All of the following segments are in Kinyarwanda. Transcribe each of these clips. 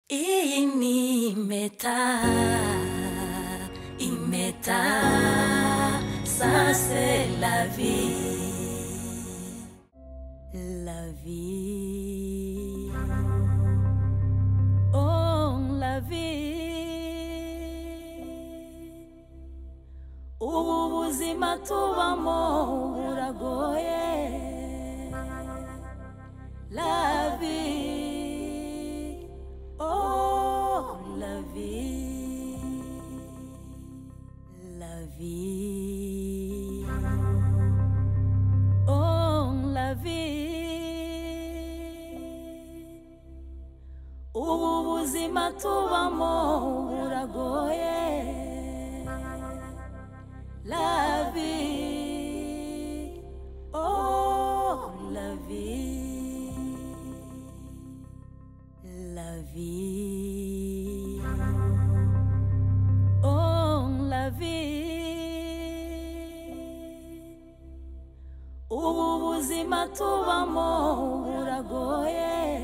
Imeta, ça c'est la vie. La vie. Oh, la vie. Ubuzima tubamo buragoye. La vie. Oh, la vie. La vie. Oh, la vie. Ubuzima tubamo buragoye. La vie. Oh, la vie. La vie. Oh, la vie. Ubuzima tubamo buragoye.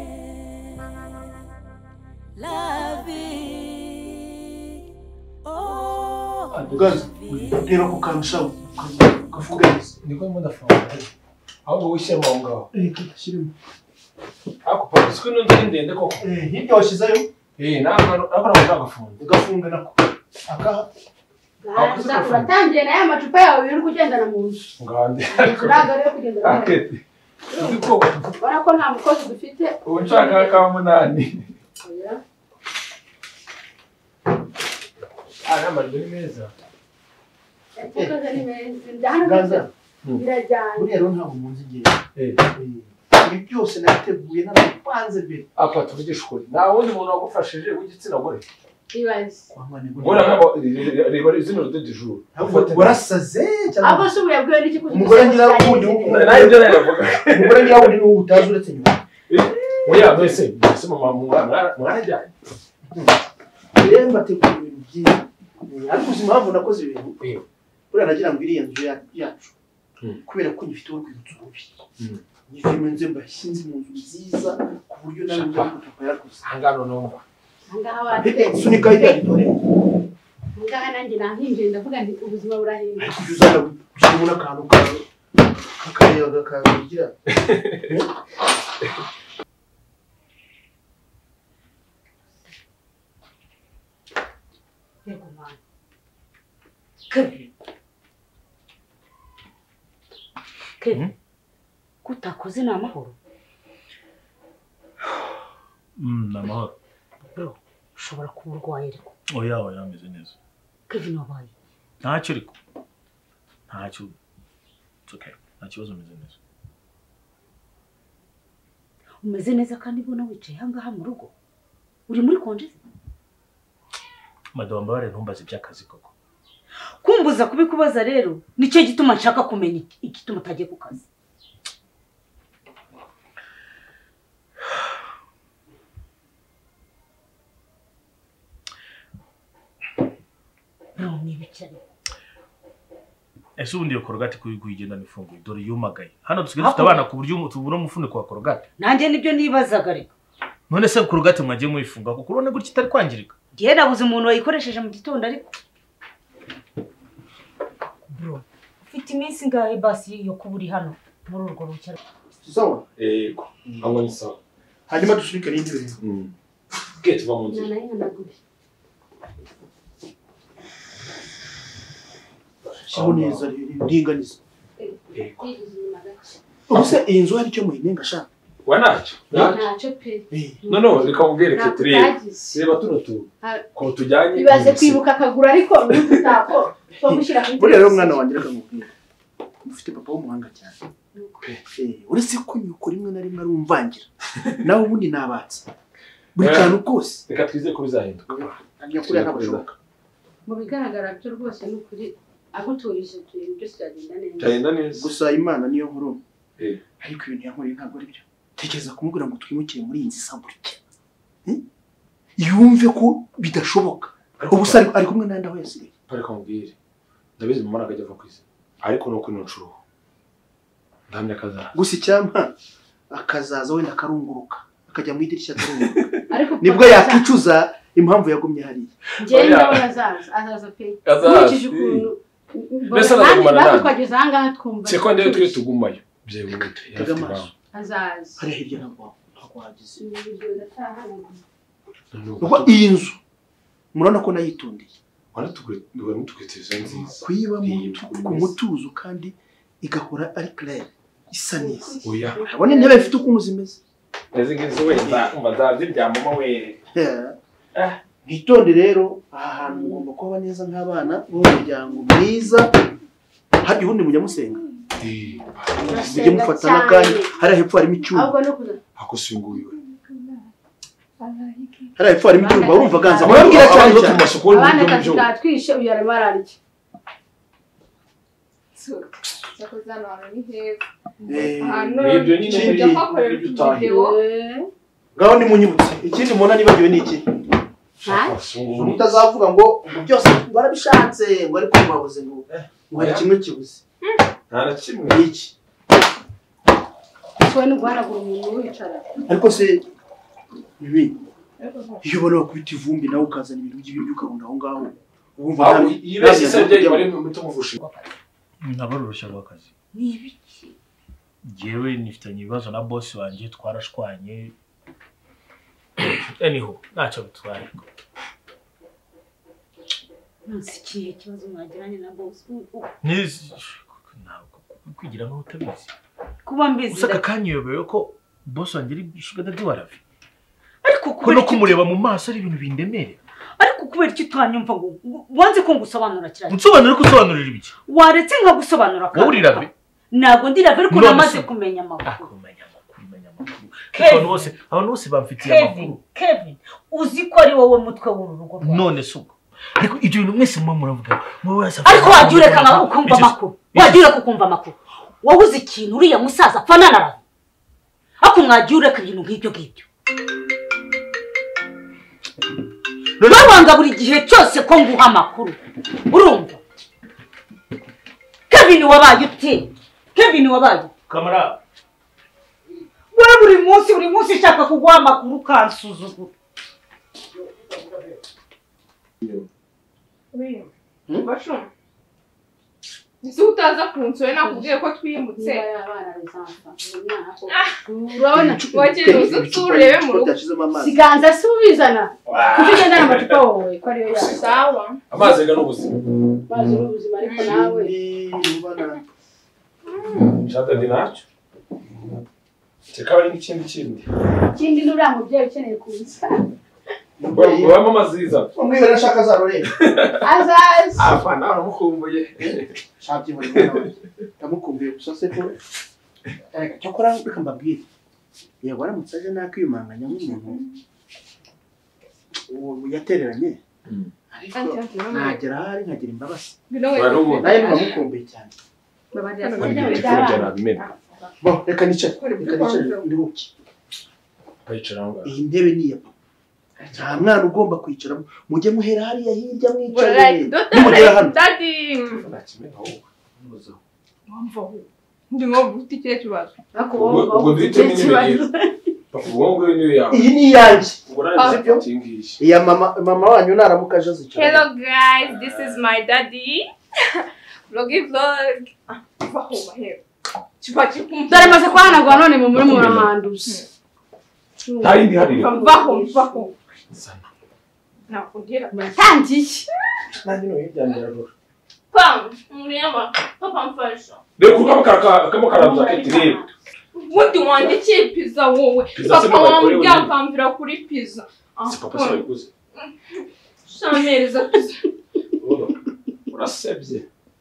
La vie. Oh, Guys, rero kukansha kafuganiza. Niko mudafunga. Aho wishyira mu ngaho. Kashyirimo. Ako polisi ko n'undi ndende koko. Hirya washizayo? Nagafunga. Ugafunga nako. Aka uratangiye naye amacupa yawe uri kugendana mu nzu. Ngande. Uraga rero kugendana. Akete. Niko Ora ko nta mukozi dufite. unshaka ka munani. Oya. Amajwi ni meza. Yakoze ni meza. Ndahana Gaza. birajyanye. buriya rero ntabwo munzi igihe. Ibi byose nabiteguye n'abapanze mbere. Apa tuvugisha ukuri. Nta wundi muntu wagufashije w'igitsina gore. Ibaze. Ngora nkabo reba izina de jour. Warasaze cyangwa Abo se ubuyabwiwe n'iki kugira. umugore ngira wundi Nayo byo navuga. umugore ngira wundi n'ubu utazi uretse nyuma. Oya mbese mama mwarajyanye. Rero mbategura ibintu byiza. Ariko uzi impamvu nakoze ibintu. Buriya nagira ngo iriya nzu yacu. Kubera ko nyifite urwibutso rubi. Nyifime nze mbashinze mu nzu nziza ku buryo nawe nzakutapa yakoze. Hangano numva. Ngaha bate. Sunika ijya dore. Ngaha nanjye nahinje ndavuga nti ubuzima burahinda. Kuzana cyumuna akantu kawe. Kakayaga kagira. Yego mwana. Kevin. Kutakoze na amahoro. Namahoro. Bro, ushobora kuba urwaye ariko. Oya ameze neza. Kevin wabaye. Ntacyo ariko. Ntacyo. It's okay. Nta kibazo meze neza. Umeze neza kandi ubona wicaye hangaha mu rugo. Uri muri konje? Madame bare ntumbaze by'akazi koko. Kumbuza kubikubaza rero nicyo gituma nshaka kumenya igituma utagiye ku kazi. No nibicare. Ese ubundi yo korogate kuyigenda nifunguye dore yumagaye. Hano dusigaye dufite abana ku buryo tubura umufuniko wa korogate. Nanjye nibyo nibazaga reka. None se korogate mwagiye muyifunga kuko urone gutya itari kwangirika. Gihe nabuze umuntu wayikoresheje mu gitondo ariko. Bro, ufite iminsi ngahe basi yo kuburi hano muri urwo rucyaro. Sawa? Yego. Hamwe ni sawa. Hanyuma dusunika n'intebe. Gate va mu nzu. Shaboneza ringaniza. Yego. Ubuse iyi nzu hari cyo muhinenga shaka. Wanacyo. Ntacyo pe. No reka mubwireke turebe. Reba tuno tu. Ko tujyanye. Bibaze kwibuka akagura ariko n'utako. So gushyira ku. Buriya rero umwana wanjye reka mubwire. Ufite papa w'umuhanga cyane. Uretse ko nyuko rimwe na rimwe arumvangira. Nawe ubundi nabatse. Buri kantu kose. Reka twizeye ko bizahinduka. Nyakuri ntabashoboka. Mu bigaragara byo rwose n'ukuri aguturije ibintu byose byagenda neza. Cyagenda neza. Gusa Imana niyo nkuru. Ariko ibintu yankoreye ntabwo ari byo. Tekereza kumubwira ngo twimukire muri iyi nzu isagurike. Yumve ko bidashoboka. Ubusa ari kumwe nandi aho yasigaye. Ariko mubwire. Ndabizi mu mara gajya kwisi. Ariko no kuri ncuruho. Ndamya kazaza. Gusa icyampa akazaza wenda karunguruka. akajya mu idirishya ariko nibwo yakicuza impamvu yagumye hariya njye ndabona azaza pe nkurikije ukuntu mbese aragumana natwe twageze aha ngaha twumva seko ndebe twe tugumayo byewe azaza hariya hirya ntabwo hagize ubwo iyi nzu murabona ko nayitundiye wanatugweteza nziza kuyibamo ku mutuzo kandi igahora ari claire isa neza oya abone intebe ifite ukuntu zimeze ngize wenda umva ndaziryamamo we ntitonde rero aha hantu mugomba kuba neza nk'abana b'umuryango mwiza hajya ubundi mujya musenga mujye mufatana kandi hariya hepfo harimo icyumba hakusunguye hariya hepfo harimo icyumba urumva ganza murabwira cyane cyane abana kazi katwishe uyu arimo ararya Sakuzana hano ni heza. Ibyo nyine Ujya kuhakorera video. ngaho ni munyibutse ikindi mubona nibagiwe ni iki mutazavuga ngo byose barabishatse ngo ariko mwabuze ngo hari kimwe kibuze nta na kimwe iki twe n'ugwanagura umuntu wicara ariko se bibi iyo ubona bakubita ivumbi nawe ukazana ibintu by'ibiryo ukabunda aho ngaho wumva yibeshye se bari mu mutumuvushe ntabarurushya rw'akazi ni ibiki jewe nifitanye ibibazo na boss wanje twarashwanye anyhow ntacyo bitwaye nsikiye ikibazo mwagiranye na boss ntabwo kwigira nkaho utabizi kuba mbizi usaka kanyobewe ko boss wanje ari sugar daddy waravi ariko ko no kumureba mu maso ari ibintu bindemere ariko kubera icyo utanyumva ngo wanze ko ngusobanura kiranye unsobanurira ko usobanurira ibiki waretse nka gusobanura wowe uriravi ntabwo ndirave ariko namaze kumenya amakuru abantu bose bamfitiye amakuru Kevin uzi ko ari wowe mutwe w'uru rugo rwawe none suko ariko ibyo bintu mwese mwa muravuga ariko wagiye ureka ukumva amakuru wagiye ureka ukumva amakuru wowe uzi ikintu uriya musaza apfana na ravi ariko mwagiye ureka ibintu nk'ibyo ngibyo babanga buri gihe cyose ko nguha amakuru urumva Kevin wabaye ute Kevin wabaye kamara buri munsi ushaka kuguha amakuru kansuzugura Basho. Ese utaza kunsore nakubwiye ko twimutse. urabona Wagiye uzuturebe mu rugo. siganza subizana kugenda n'amacupa wowe ko ariyo yawe Sawa. amazi ga n'ubuzima bazi n'ubuzima ariko nawe shata dinacho tekaba n'ikindi nuriya mubyeyi ukeneye kuza baba amaziza umwibe nashaka zarorera azazi afana aramukumbuye shabye muri nawe ndamukumbuye gusa se ko cyakora reka mbabwire yego aramutse aje nakiyumanganya nk'umuntu uwo yatereranye ariko nagera hari nkagira imbabazi naye ndamukumbuye cyane bo reka nicare ndihuke iyi ntebe ni iya nta mwana ugomba kwicaramo mujye muhera hariya hirya mwicaye nimugera hano Daddy. Ndi ngo ufite ikihe kibazo. ubwo duhite n'ibimenyetso ubwo niyo yawe iyi ni iyanjye sibyo iya mama wanyu naramuka aje azicara Hello guys, this is my daddy. Vlog. Vaho mahero. dore maze kwanagwa none mu muri murahanduza nta yindi hari Vaho. Nakubwira. tangiye nanjye no yijyanira rero Pam, murema. Papa mfasha. rero kamo karaza ketirebe Wundi wandikiye pizza wowe. Pizza se Papa mama wambwiye akamvira kuri pizza. si papa se yabikoze Shamereza pizza. urasebye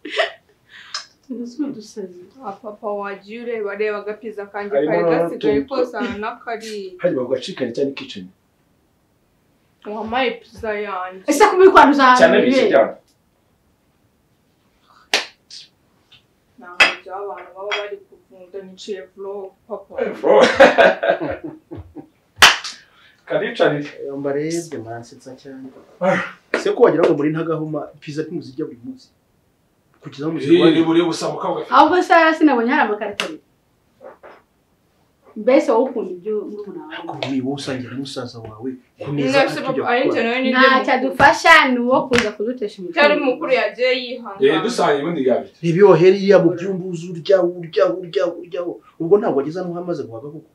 Papa wagiye ureba agapiza kanjye kari gasigaye kosana n'akari. hari bavuga chicken cyane kitchen Wamaye pizza yanjye. ese kubikwanduza cyane bishye cyane Ntabwo by'abantu baba bari kuvunda niciye vlog papa. karicarire yamba rebye mwansetsa cyane se ko wagira ngo muri ntagahuma pizza timuzijya buri munsi kugeza mu iri buri busamuka we ahubwo se sinabonye hari amakarita abiri mbese wowe ukunda ibyo murumuna wawe ko niba usangira n'umusaza wawe Nese papa arinje nawe ni nta cyadufasha ni uwo kuza kudutesha umutwe cyari mukuru yagiye yihanga dusangiye ubundi gabi reba iyo heriya mu byumbuzi urya ubwo ntabwo ageza n'uho amaze guhaga kuko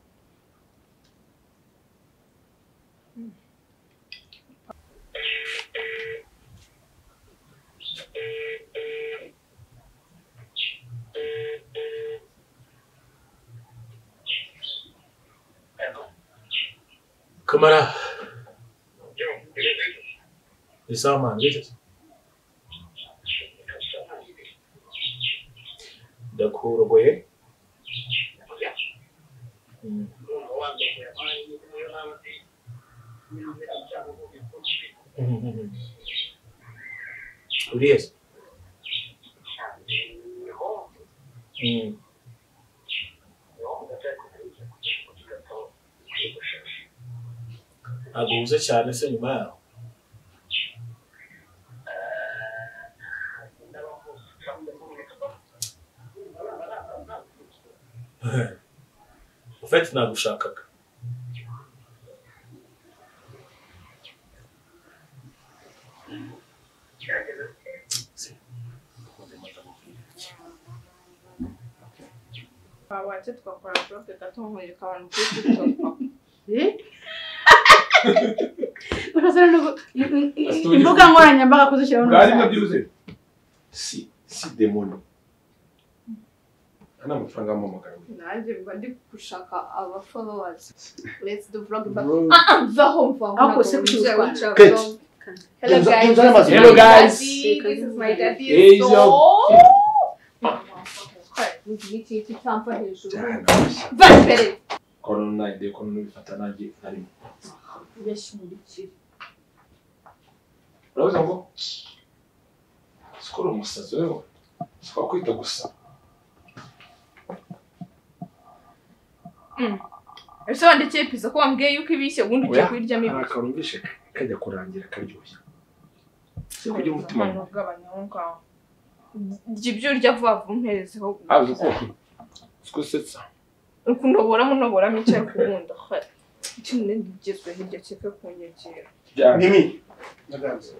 Kamara. Isa man, gitu. Dakurogoye. Urias. Aguze cyane se nyuma yaho. Ufite nagushakaga. Waje twakora bloke gatongoye kabantu kuri TikTok. urasana no imbuga nkoranyambaga kuzishyiraho bwari nabyuze si demoni ana amafaranga mu magana Nanjye mba ndi gushaka aba followers. Let's do vlog back. Vaho Ako se kwitwa. Hello guys. Hello guys. This is my daddy. Hey, So. yo. Niki tampa hejuru. Bambere. Corona ide kono bifata naje ari. yashimurikira Uravuga ngo skoro umusazi wewe. Sikwa kwita gusa. Ese wandikeye pizza ko wambwiye yuko ibishye ubundi ugiye kuyiryamo ibi. Akarumvishe kajya kurangira karyoshye. Sikujya umutima ugabanya ngaho. Ibyo urya vuba vuba umperezeho. Azi ko sikusetsa. Ukundoboramo icyayi kubunda. Kimwe ngigezwe hirya cyeka kunyegera. Mimi naganze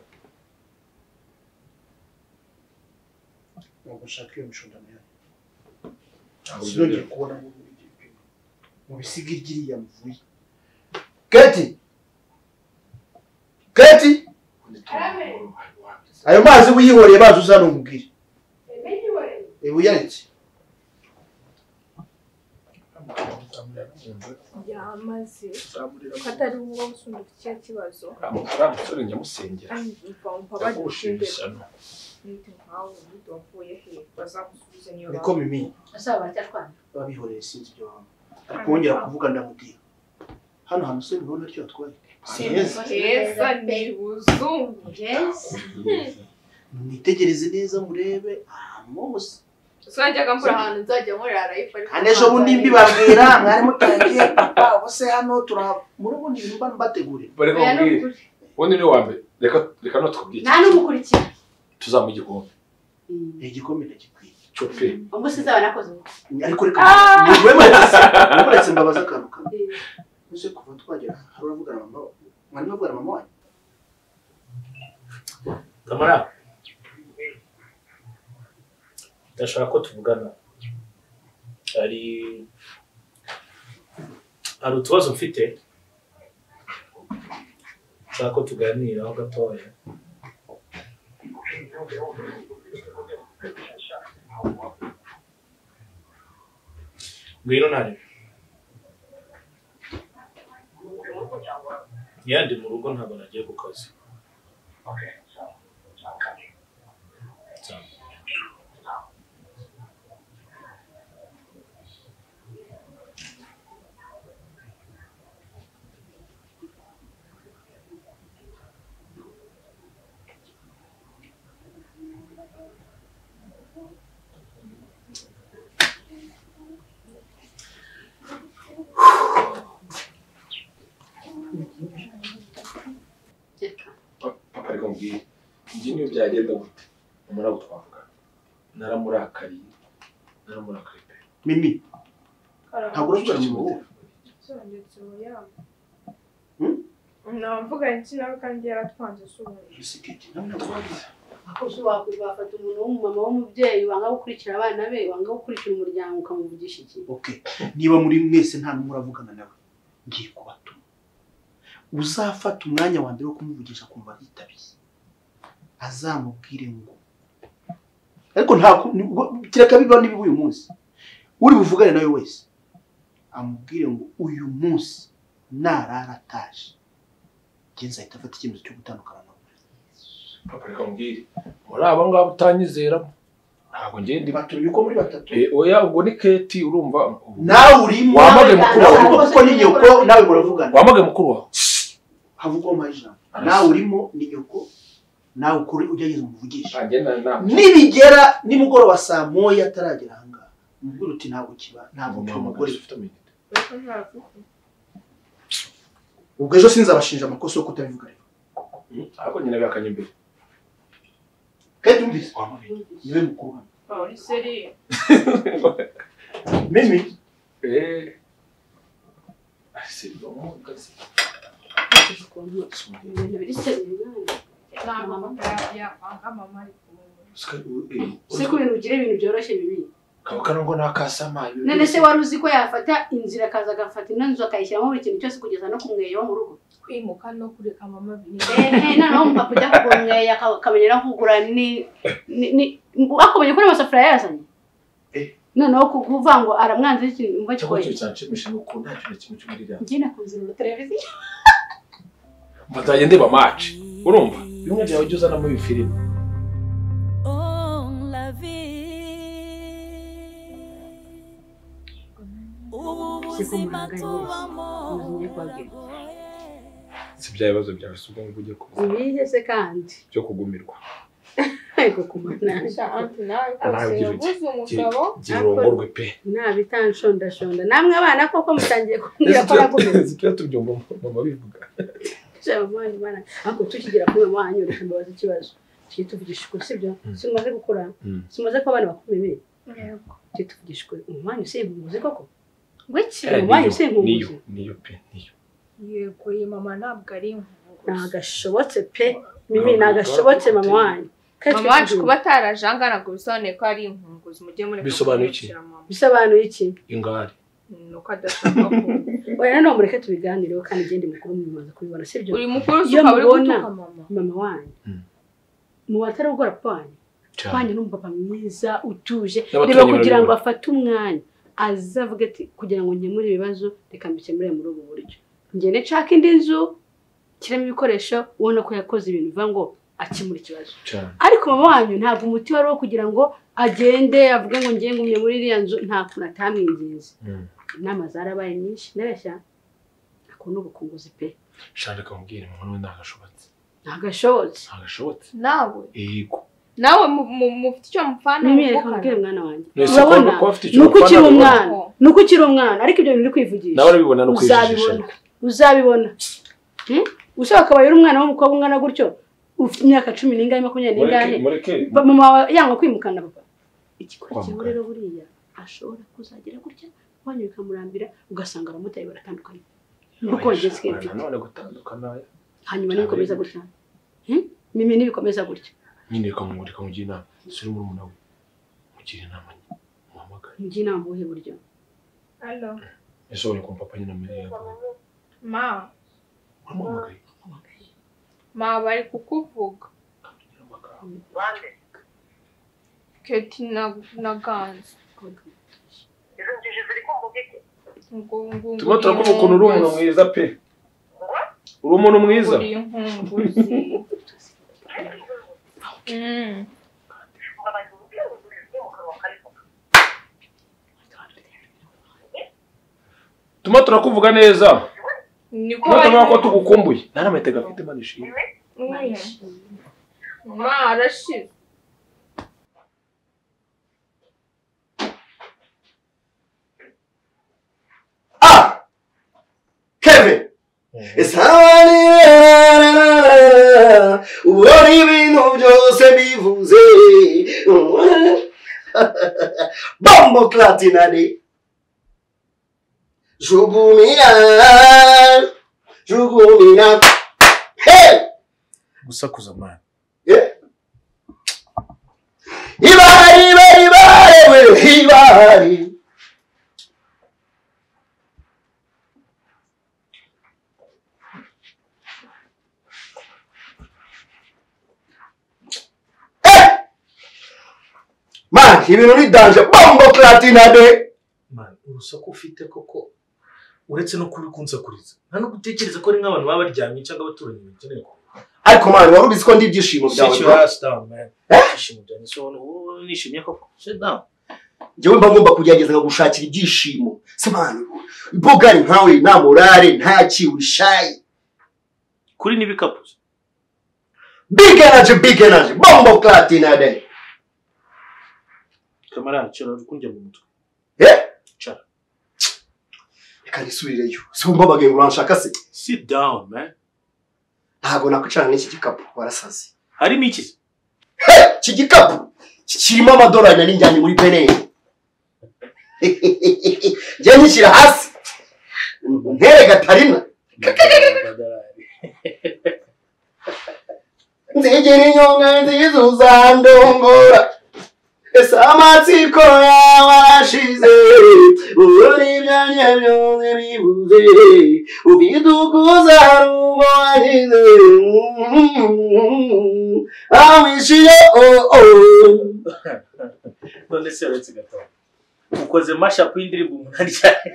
Nagushaka iyo mishondano yawe Sinongeye kubona mu bisiga igiriya mvuye Kati ayo mazi uyihoreye baje uzana umubwire uyaretse Yamaze katari uwo usundika icyo kibazo Amusore nyamusengera. niko Mimi asaba bacyatwana babihoreye sinzi ibyo baba ariko wongera kuvuga ndamubwira hano se bibona cyo atwaye heza ni uzungu mwitegereze neza murebe ahantu hose Swajyaga mbura ahantu nzajya nkorera life ariko kandi ejo bundi mbibabwira mwari mutangiye papa ubose hano murabona ibintu mbategurira Bareko mbwire. Wone ni wambe reka no twubwire. nta n'umukurikira Tuzamugikombe. igikombe ndagikwiye Chope. ubwo sizaba nakoze ariko reka muretse mbabaza akantu kamwe uje kuva twagera hari uravugana mama mwari muvugana mama wanyu Kamara. Ndashaka ko tuvugana. Hari utubazo mfite. Ndashaka ko tuganiraho gatoya. Ngwino nari. Yandi mu rugo ntabwo nagiye ku kazi. Okay. Papa ariko mbwire. Njye niyo byagenda gute. Umura gutwavuga. Naramurakariye pe. Mimi ntabwo uravugana mu wowe navuga iki nawe kandi yaratwanze subuye akoze wafata umuntu w'umumama w'umubyeyi wanga gukurikira abana be wanga gukurikira umuryango ukamuvugisha iki okay niba muri mwese nta numwe uravugana nawe ngiye kubatuma uzafata umwanya wa mbere wo kumuvugisha kumva yitabiye azamubwire ngo ariko nta kireka biba nibi uyu munsi uri buvugane nawe wese amubwire ngo uyu munsi nararataje genza ahita afata icyemezo cyo gutandukana nawe papa reka mbwire muri aba ngabo utanyizeramo ntabwo ngende batumye uko muri batatu oya ubwo ni Keti urumva nawe urimo wamage mukuru wawe kuko ni nyoko nawe muravugana wamage mukuru wawe havugwa amajana nawe urimo ni nyoko nawe ukuri ujyagize umuvugisha agenda na nibigera nimugoroba saa moya ataragera hanga mubwira uti ntabwo kiba ntabwo cy'umugore ubwo ejo sinzabashinja amakosa yo kutabivuga rero ariko nyine bakanye imbere kandi umvise niwe mukuru hano uri seri mimi asi no kasi ibintu biri seriye mama ari se ko ibintu ugira ibintu byoroshye bibi kabakana ngo nakasama none se wari uzi ko yafata inzira akaza agafata inanzu akayishyiramo buri kintu cyose kugeza no kumweyo mu rugo kwimuka no kureka mama bini noneho umupapa ujya kumweya akamenyera kugura akomenye ko n'amasafuriya yazanye noneho kuvuga ngo aramwanze ikintu mva cyangwa kikoye cyo cyanshimisha no kunda cyo kimwe cy'umurira njye nakunze televiziyo mfataye ndeba match urumva bimwe byawe ujya uzana muri filime On la vie. Ubuzima tubamo. si bya bibazo byawe subwo ngo ujye kuza ibihe se kandi byo kugumirwa ariko kumana anti nawe kose ubuze umugabo girongorwe pe nabitanshondashonda namwe abana koko mutangiye kumbwira ko nakumeze zipya tubyumva mama bivuga cyabamani bana ako tukigera kuri mama wanyu reka mbabaza ikibazo tuvugisha ukuri sibyo simaze gukura simaze ko abana bakomeye yego tuvugisha ukuri umwanya usimbuze koko wiki umwanya usimbuze niyo pe niyo yego ye mama ntabwo ari nagashobotse pe mimi nagashobotse mama wanyu mama wacu kuba atarajanga ntabwo bisobanuye ko ari inkunguzi mujye muri bisobanuye iki bisobanuye iki ingari nuko adashaka ko oya no mureke tubiganireho kandi igende mukuru mumaze kubibona sibyo uri mukuru iyo ukaba uri mubona gutuka mama wanyu mu batari gukora pwanyu pwanyu n'umupapa mwiza utuje niba kugira ngo afate umwanya azavuga ati kugira ngo nkemure ibibazo reka mbikemure muri ubu buryo ngende nshaka indi nzu kiremo ibikoresho ubona ko yakoze ibintu bivuga ngo akemura ikibazo ariko mama wanyu ntabwo umuti wari wo kugira ngo agende avuge ngo ngiye ngumye muri iriya nzu nta kuntu atamwinginze inama zarabaye nyinshi ndabeshya akunda ubukunguzi pe shaka kumubwira umuntu ndagashobotse ntagashobotse nawe yego nawe mufite icyo mupfana nimwereka mbwira mwana wanjye urabona nuko ukiri umwana ariko ibyo bintu uri kwivugisha nawe urabibona no kwijijisha uzabibona ushaka akaba yari umwana w'umukobwa ungana gutyo ufite imyaka 10 n'ingahe 20 n'ingahe mama yanga kwimukana papa ikikurikiyeho rero buriya ashobora kuzagera gutya wanyu bikamurambira ugasanga aramutaye baratandukanye nuko wageze kete none gutandukana hanyuma nikomeza gutya mimi nibikomeza gutya nyine kamurika mu gina suri muri munawe mugira inama muhamagara ngina mbuhe buryo allo eso ni papa nyina mbere ma muhamagara ma bari kukuvuga bande Keti na ganze izo njiji ziri kumbuga iki tuma turakuvuga ukuntu uri umuntu mwiza pe uri umuntu mwiza uri inkunguzi tuma turakuvuga neza niko tuvuga ko tugukumbuye naramete gafite manishimwe ma arashize Kevin esani ubona ibintu byose bivuze bombo clatinade Jugumira. Jugumira. Hey! Gusakuza man. Yeah. Ibari. Man, ibintu ni danger. Bombo Platina de. Man, urusaku ufite koko uretse no kubikunzakuriza. Nta no gutekereza ko ari nk'abantu baba baryamye cyangwa abaturanyi bakeneye ko. Ariko man, wari ubizi ko ndi ibyishimo byawe. Sit your ass down, man. Ibyishimo byawe. So, nishimye koko. Sit down. Jewe mba ngomba kugerageza gushakira ibyishimo. Se man, bogari nkawe nta morale, nta kiwishayi. Kuri n'ibikapu. Big energy. Bombo Platina de. Kamara, cyora rukunjya mu mutwe. Cyara. Reka nisubireyo. Se umba bagenge uranshaka se. Sit down, man. Ntago nakwicara n'iki gikapu warasaze. Harimo iki? Iki gikapu kirimo amadolari nari njyanye muri Benin. Je nishyira hasi. Ntere Gatarina. Nzigera inyonga nzizuzandongora. Esa amatsiko yawe arashize. Uri ibyanya byose bivuze. Ubidukuza rugo wagize. Awishiye None se uretse gato. Ukoze mashup y'indirimbo umunani cyane.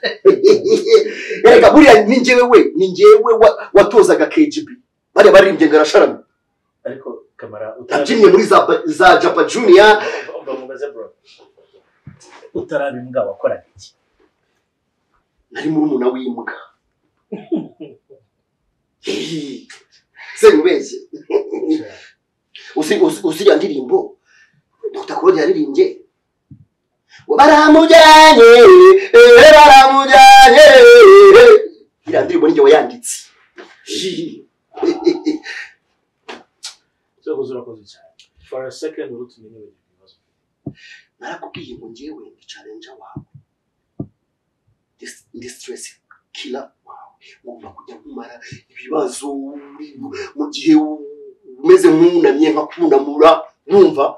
Reka buriya ni njyewe watozaga KGB. Bari baririmbye ngarasharama. Ariko Kamara utabyinnye muri za Japa Junior. Bamubaze bro. Utarabimbwa wakora iki? Nari muri umuna w'imbwa. Se nubeshye. Usiya ndirimbo Dr. Claude yaririmbye. Baramujyanye. Ira ndirimbo ninjye wayanditse. So kuzurakoze cyane. For a second urutumenye ibibazo. Narakubwiye ngo njyewe ndi challenge wawe. This stress killer wawe. Ngomba kujya kumara ibibazo mu gihe umeze nk'unamye nka kunamura numva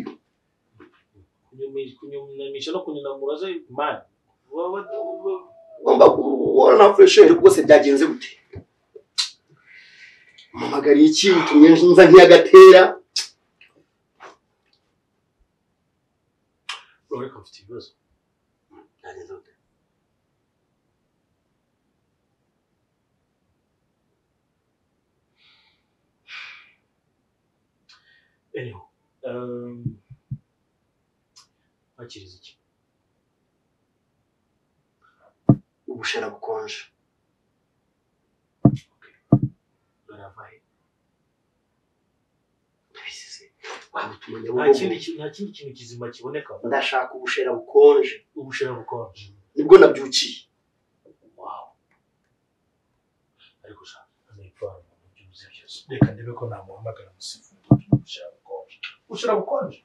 kunyumisha no kunyunamura ze man. Ngomba kubona fresh air rwose byagenze gute. Mamagari iki tumye nza nkiyagatera. Roy komfiti ibibazo. Byagenze gute. Anyhow, akiriza iki? Ubushera bukonje. Baravaye. Nta kindi kintu kizima kiboneka. Ndashaka ubushera bukonje. Ubushera bukonje. Nibwo nabyukiye. Wow. Ariko sha, anayipfana mu byuzi byose. Reka ndebe ko namuhamagara musifu. Ubushera bukonje.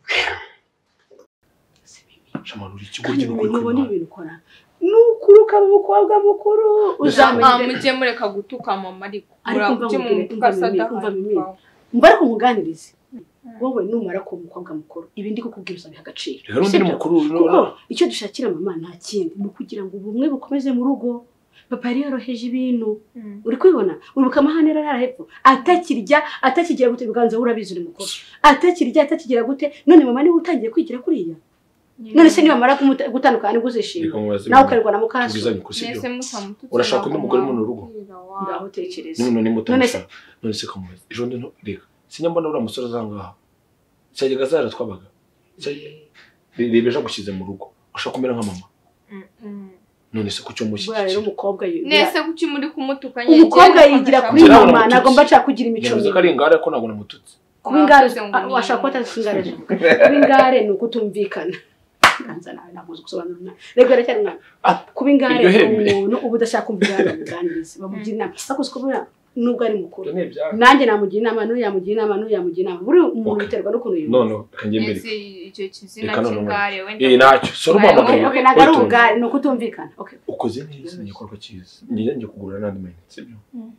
Shamanura ikigoryi no kubona ibintu ukora. Nukuruka mu mukobwa mukuru uzamenye. Mujye mureka gutuka mama ariko. Murakuye mu tukasada. Mbara kumuganiriza. Wowe numara ko umukobwa mukuru ibindi kukubwira usabiha agaciro. Rero ndi mukuru icyo dushakira mama nta kindi ni kugira ngo ubumwe bukomeze mu rugo. Papa yari yoroheje ibintu. Uri kwibona uribuka amahanera arahepfo atakigira gute biganza urabizi uri mukuru. Atakigira gute none mama ni utangiye kwigira kuriya. None se niba mara gutandukana ni guzishima. Nawe ukarirwa na mukaso. Nese musamututse. Urashaka undi mugore mu rugo. Ngaho tekereza. None mutamsha. None se kamuze. Ejo ndi reka. Sinyambona ura musore zangaha. Cyagega zara twabaga. Bibeje gushyize mu rugo. Ushaka kumera nka mama. None se kucyo mushyize. Bwa rero umukobwa yigira. Nese kuki muri kumutukanye. Umukobwa yigira kuri mama nagomba nshaka kugira imico. Nze kari ngare ko nagona mututse. Kubingare washaka ko atazingare. Kubingare ni ukutumvikana. Kanza nawe nabuze gusobanura. Rego cyane mwana. Kubingare umuntu ubudashaka kumvira muganiriza bamugira inama. Akoze kubura nubwo ari mukuru nanjye namugira inama n'uyamugira inama n'uyamugira inama buri umuntu biterwa n'ukuntu yumva none kanjye mbere icyo kizina cy'ingare wenda nacyo soro mpamagaye okay nagari ubugari no kutumvikana okay ukoze neza igikorwa cyiza njye kugura nandi mayinite sibyo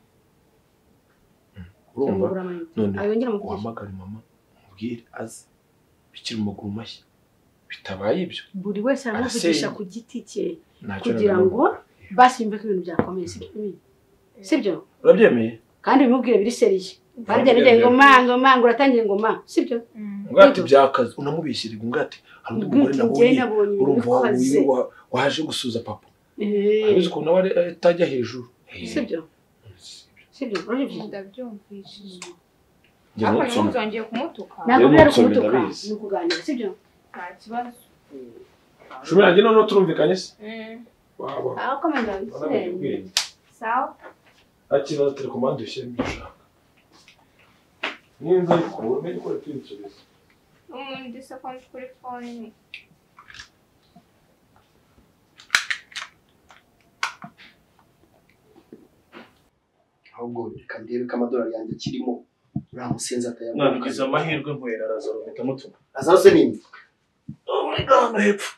urumva none uhamagara mama mubwire aze bikiri mu maguru mashya bitabaye ibyo buri wese aramuvugisha ku giti cye kugira ngo basimbe ko ibintu byakomeye sibyo urabyemeye kandi bimubwire biri seriye kandi nige ngo mango uratangiye ngo ma sibyo ngati byakaze unamubishyira ngati hari undi mugore nabonye urumva waje gusuza papa abize ko nawe atajya hejuru sibyo ndabyumvishije ariko ntuzongeye kumutuka ntabwo rero kumutuka ni ukuganira sibyo nta kibazo shumira njye none turumvikanye se aho komenda sawa akira telekomande ushyire mbishaka ninza ariko umenye ko twinsubiza umuntu sekondi kuri phone ahubwo reka ndebe ko amadolari yanjye akirimo uriya musenzi atayabona mwabigize amahirwe mpwera Lazaro mpita mutuma Lazaro se ninde muri gahunda hepfo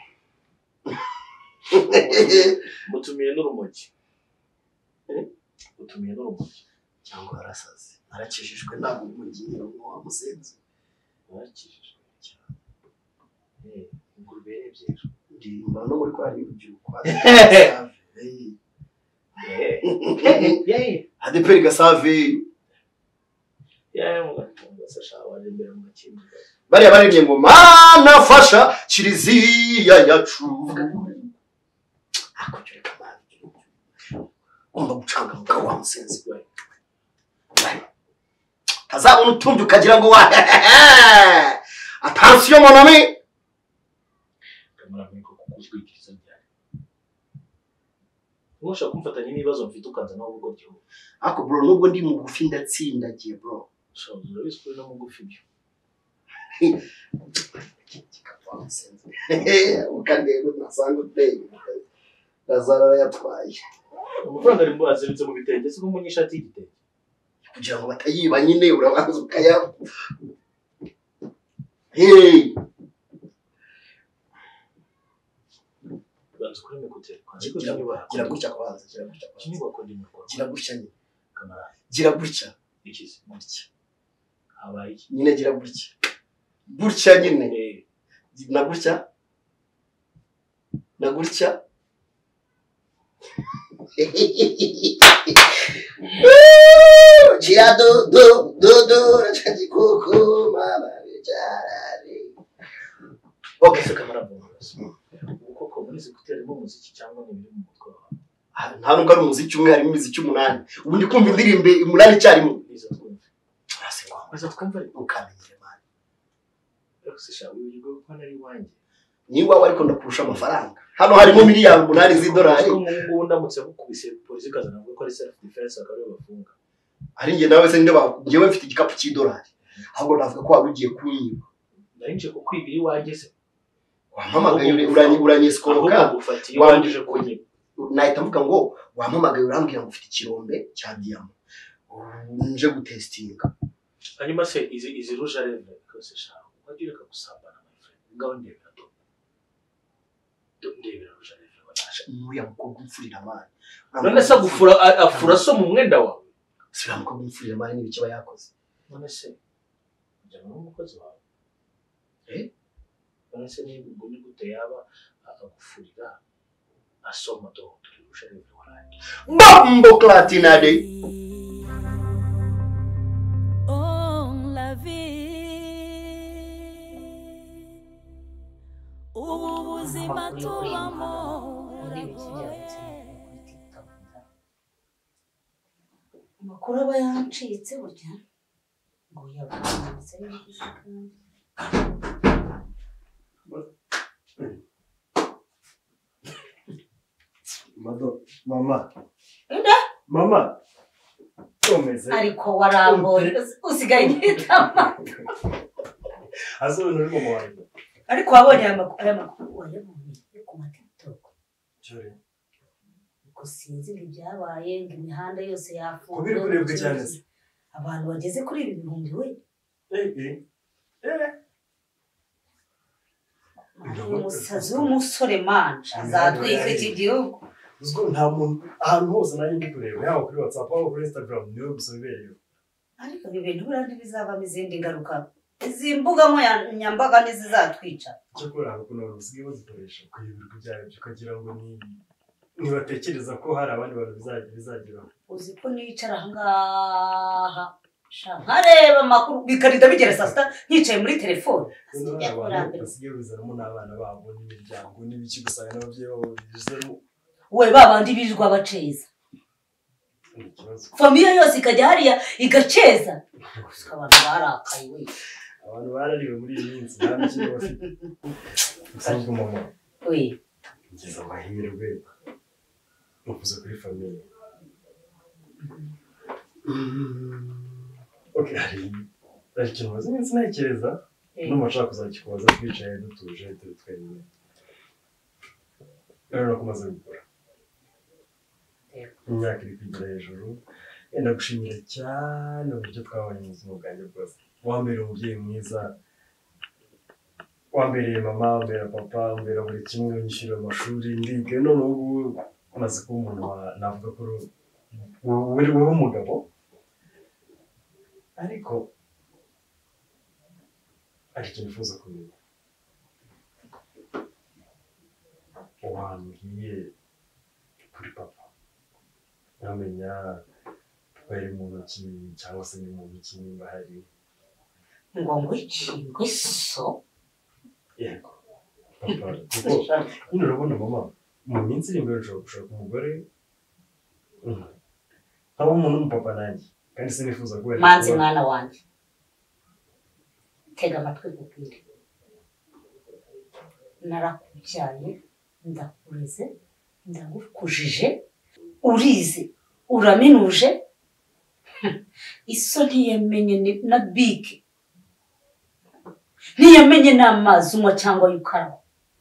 mutumiye n'urumogi mutumiye n'urumogi cyangwa arasaze arakijijwe ntabwo umugira ngo wamusenzi arakijijwe cyane ingurube ebyiri ndirimba no muri kwa urubyiruko adeperi gasave bariya baririmbye ngo mana fasha kiliziya yacu akujureka mani ugomba gucangamuka wa musenzi we tazabona utumva ukagira ngo wa attention mon ami kamara mwiko kukuzwikiriza byari ushaka kumfatanya n'ibibazo mfite ukanza naho ubwo gihugu ako bro nubwo ndi mugufi ndatsindagiye bro so urabiswe no mugufi byo ukandeba nasanga uteye Lazaro yatwaye amafaranga ari mbazibitse mu bitenge se mu nyishati y'igitenge kugira ngo batayiba nyine urabanza ukaya hey banza kuri mekute gira gutya kwanza gira gutya nyine kamara gira gutya ikizi gutya habaye nyine gira gutya gutya nyine na gutya gira do rachaji koko mama bicarari okay se kamara bonus uko muri zikuteremo umuziki cyangwa n'ibiri mu mutwe wawe nta nubwo ari umuziki umwe harimo imiziki 8 ubundi kumva indirimbo 8 cyarimo izo twumva ukamenyere mani rero se shawe uyigo ko nari wanjye niba wari ko ndakurusha amafaranga hano harimo miliyari 8 z'idolari ngo ndamutse bukubise polisi kazana ngo ko ari self defense akari bafunga ari nge nawe se ngewe mfite igikapu cy'idolari ahubwo navuga ko warugiye kunyiba narinje ko kwibiri wanjye se wampamagaye uranyeskoroka wandije kunyiba nahita mvuga ngo wampamagaye urambwira ngo ufite ikirombe cya diamond nje gutestinga hanyuma se izi rouge à lèvres kose shaho wagireka gusambana my friend ngaho ndebera ndebera rouge à lèvres wanasha muya mukobwa umfurira amani none se gufura afura so mu mwenda wawe sira mukobwa umfurira amani ni bikiba yakoze none se njya mu mukozi wawe none se ni ubuni gute yaba agufurira asoma to rouge à lèvres wanjye bombo clatinade ubuzima tubamo amakuru aba yancitse burya ngo yavuze mama umeze ariko waramboye usigaye nyitama azone uri mu wanjye ariko wabonye aya makuru wayabonye ku TikTok cyore ko ubwo sinzi ibyabaye ngo imihanda yose yafunzwe kubiri kurebwe cyane se abantu bageze kuri ibi bihumbi we umusazi w'umusore manje azatwika iki gihugu uzwo nta muntu ahantu hose nari ndi kureba yaba kuri WhatsApp yaba kuri Instagram niwe gusa bibereyeho ariko ibi bintu buriya ntibizavamo izindi ngaruka izi mbuga nkoranyambaga ntizizatwica icyo kuranga ukuntu basigaye bazikoresha kuyibirwa ibyayo ukagira ngo ntibatekereza ko hari abandi bantu bizageraho uzi ko nicara ahangaha nkareba amakuru bikarida bigera saa sita nkicaye muri telefone basigaye bizanamo n'abana babo n'imiryango n'ibiki gusanga n'ababyeyi babo bizemo we babandi birirwa baceza famiye yose ikajya hariya igaceza abantu barakaye we abantu barariwe muri iyi minsi nta mikino bafite usanzwe mama we ngeze amahirwe uvuze kuri famiye okay hari ikintu maze iminsi ntekereza n'umushaka kuzakikubaza twicaye dutuje turi twenyine rero kumaze gukora imyaka iri kwigira hejuru yenda gushimira cyane uburyo twabonye mu buzima bwanjye bwose wambere umubyeyi mwiza wambereye mama wambera papa wambera buri kimwe unyishyurira amashuri ndiga none ubu umaze kuba umuntu navuga ko uri umugabo ariko ari ikintu nifuza kumenya wambwiye kuri papa nkamenya papa yari mu ntoki cyangwa se ni mu ntoki nimba hari ngo iki so yego papa kuko nyine urabona mama mu minsi iri imbere ushobora gushaka umugore nkaba umuntu w'umupapa nanjye kandi sinifuza kubera manzi mwana wanjye tega amatwi nkubwire narakubyaye ndakureze ndagukujije urize uraminuje iso ntiyamenye na bike ntiyamenye n'amazi unywa cyangwa y'ukaraba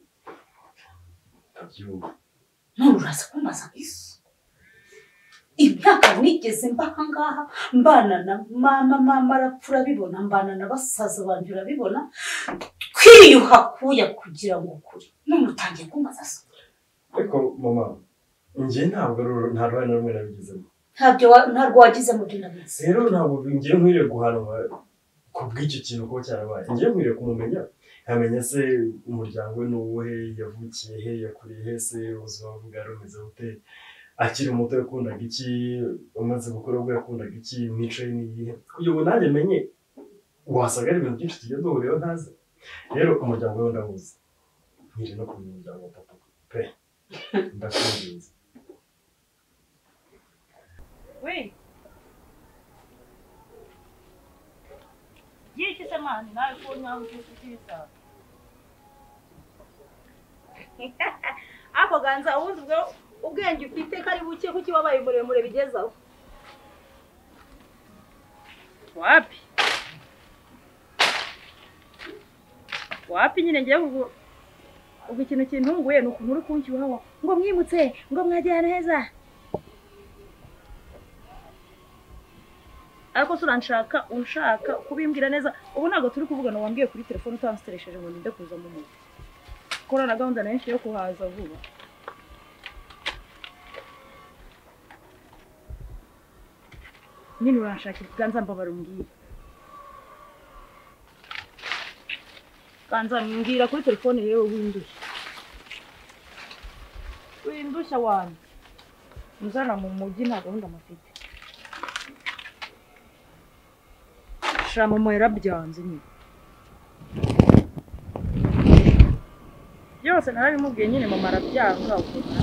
none uraza kumbaza iso imyaka nigeze mbaha ngaha mbana na mama arapfa urabibona mbana na basaza banjye urabibona kwiyuha kuya kugira ngo ukure none utangiye kumbaza so ariko mama njye ntabwo nta ruhare na rumwe nabigizemo ntabwo wagize mu by'inabizi rero ntabwo ngiye nkwiriye guhanwa ku bw'icyo kintu kuba cyarabaye ngiye nkwiriye kumumenya nkamenya se umuryango we n'uwuhe yavukiye he yakuriye he se ubuzima bwe bwari bumeze bute akiri muto yakundaga iki umaze gukora ubwo yakundaga iki imico ye n'iyihe kugira ngo nanjye menye wasaga ari ibintu byinshi tugiye duhuriyeho ntazi rero umuryango we ndawuzi nkiri no kumenya umuryango wa papa pe ndakunze we yiki samani nawe ko nyawo cyusa ako ganza ubundi bwo ubwenge ufite kari buke kuki wabaye muremure bigezaho wapi nyine ngiye ubwo ikintu kintunguye nukuntu uri kunshyuhaho ngo mwimutse ngo mwajyana heza ariko unshaka kubimbwira neza ubu ntabwo turi kuvugana wambwiye kuri telefone utansiteresheje ngo ndinde kuza mu mujyi korona gahunda menshi yo kuhaza vuba nyine uranshakira ganza mbabara umbwira ganza mbwira kuri telefone yewe windushya wanyu muzana mu mujyi nta gahunda mufite mama yarabyanze nyine byose narabimubwiye nyine mama arabyanga ukuntu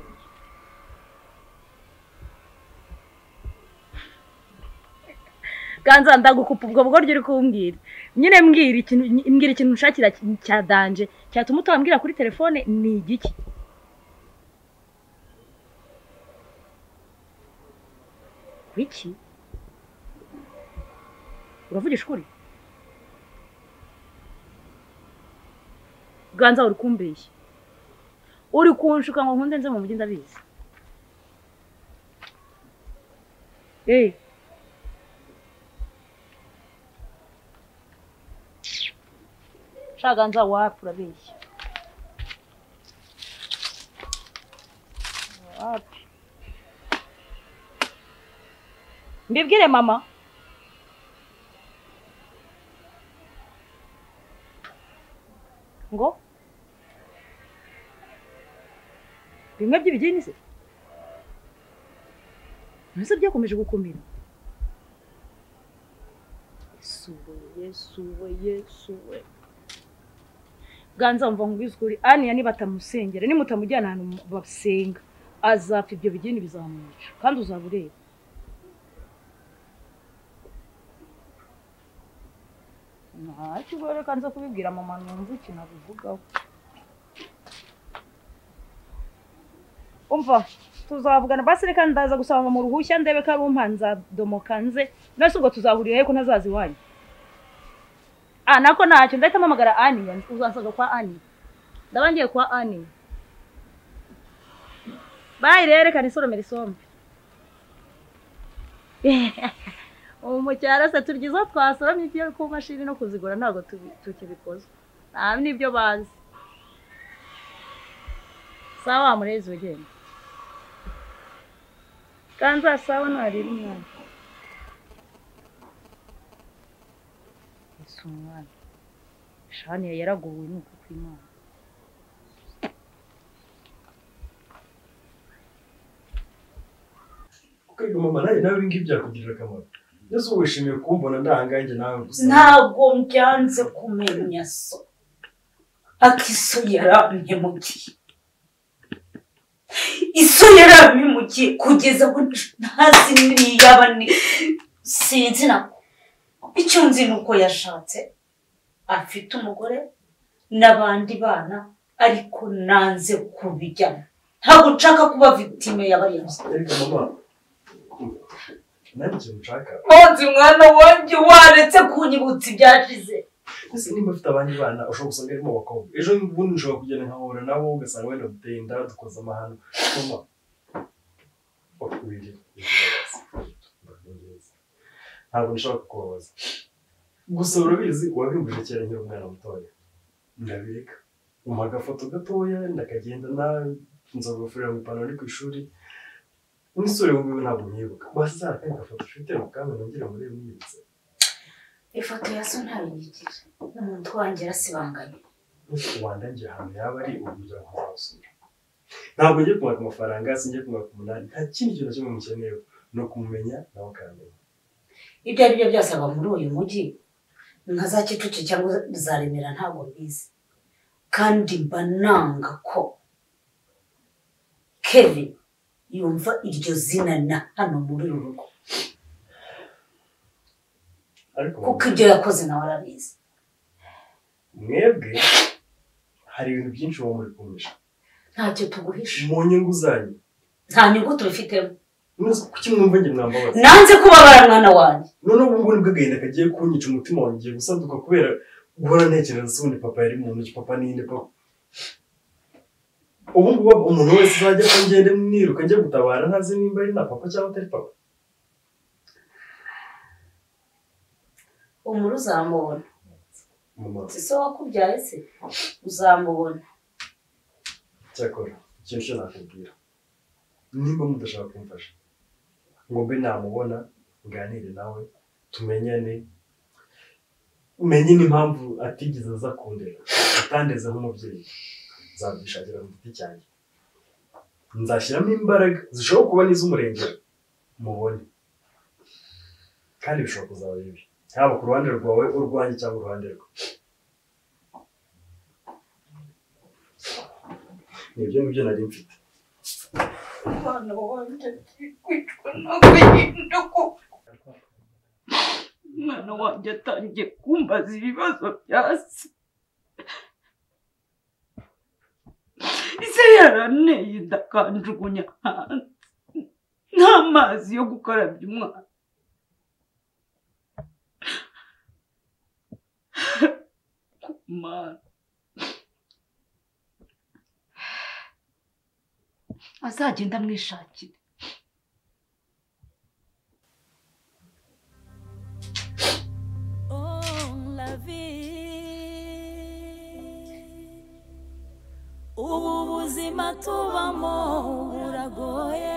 ganza ndagukupa ubwo bwo uri kumbwira nyine mbwira ikintu nshakira cya danje cyatuma utambwira kuri telefone ni igiki wiki uravugisha ukuri ganza uri kumbeshya uri kunshuka ngo nkunde nze mu mujyi ndabizi Shaganza wapi urabeshya? Wapi? Mbibwire mama. Ngo? Bimwe by'ibigeni se? Nese byakomeje gukomera. Yesu we. Ganza mva ngubizukuri Aniya nibatamusengera nimutamujyana ahantu basenga azapfa ibyo bigeni bizamwica kandi uzabureba. Ntacyo gore kanza kubibwira mama numva ikintu abivugaho. Umva tuzavugana basi reka ndaza gusaba mu ruhushya ndebe ko ari umpanza domokanze nase ubwo tuzahurira he ko ntazazi wanyu. Nako ntacyo ndahita mpamagara Aniya uzansaga kwa Aniya. Ndabangiye kwa Aniya. Bye rero reka nisoromere isombe. Umucyara se turyizo twasoromye ibyo ku mashini no kuzigura ntago tukibikoze. Nta nibyo bazi. Sawa murezi wegenda. Kanza sawa narira umwana. Umwana Shani yaragowe nuko kwimana. Kuko mama nawe ngibi byakugirira akamaro. Yesu wishimiye kumbona ndahangaye nawe gusa. Ntago mbyanze kumenya so. Akiso yaramye mugiye. Iso yaramye mugiye kugeza ngo ntazi niyabani sinzi na icyo nzi nuko yashatse afite umugore n'abandi bana ariko nanze kubijyamo. Ntabwo nshaka kuba victime y'abarinzi. Ariko mama nari nshaka. Onzi mwana wanjye waretse kunyibutsa ibyashize. Ese nimba ufite abandi bana ushobora gusanga arimo abakobwa. Ejo bundi nshobora kugenda nkahura nabo ugasanga wenda duteye inda dukoza amahano. Mama okwiri. Ntabwo nshaka kubabaza. Gusa urabizi wabimbuje cyane nkiri umwana mutoya. Ndabireka. Umpa agafoto gatoya ndakagenda nawe nzagufurira mu ipantaro ari ku ishuri. Umusore w'ubu ntabwo nyibuka. Bazara kandi agafoto ufite mu kamwe nongera muri mwibutse. Ifoto ya so ntayigira. N'umuntu wanjye rasibanganye. Wandangiye ahantu yaba ari uburyo nkazasura. Ntabwo ngiye kumwaka amafaranga singiye kumwaka umunani. Nta kindi kintu kimwe mukeneyeho no kumumenya nawe akamenya. Ibyo ari byo byose aba muri uyu mujyi nka za Kicukiro cyangwa za Remera ntabwo bizi. Kandi mbananga ko Kevin yumva iryo zina na hano muri rugo. Kuko ibyo yakoze nawe arabizi. Mwebwe hari ibintu byinshi uwo muri kumisha. Ntacyo tuguhisha. Mu nyungu zanyu. Nta nyungu tubifitemo. Kuki mwumva nge mwambabaza? Nanze kubabara mwana wanjye. None ubu ngubu nibwo agahinda kagiye kunyica umutima wanjye gusaduka kubera guhora ntekereza sundi papa yari mu ntoki papa ninde papa. Ubu ngubu umuntu wese uzajya ko ngende mwiruka njye gutabara ntazi nimba ari na papa cyangwa atari papa. Umuru uzamubona. Mama. Sise wakubyaye se uzamubona. Cyakora ikintu cyo nakubwira. Nimba mudashaka kumfasha ngo mbe namubona nganire nawe tumenyane umenye n'impamvu atigeze aza kundera atandeze nk'umubyeyi nzabyishakira mu giti cyanjye nzashyiramo imbaraga zishobora kuba n'iz'umurengero mubone kandi bishobora kuzaba bibi haba ku ruhande rwawe urwanjye cyangwa uruhande rwe nibyo ngibyo nari mfite. Mwana wanjye kwicwa n'agahinda ko umwana wanjye atangiye kumbaza ibibazo bya se. Ise yaraneye inda akanjugunya hanze n'amazi yo gukarabya umwana. Mana azagenda amwishakira. ubuzima tubamo buragoye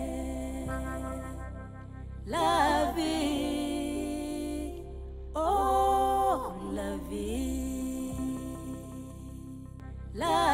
la vie oh la vie la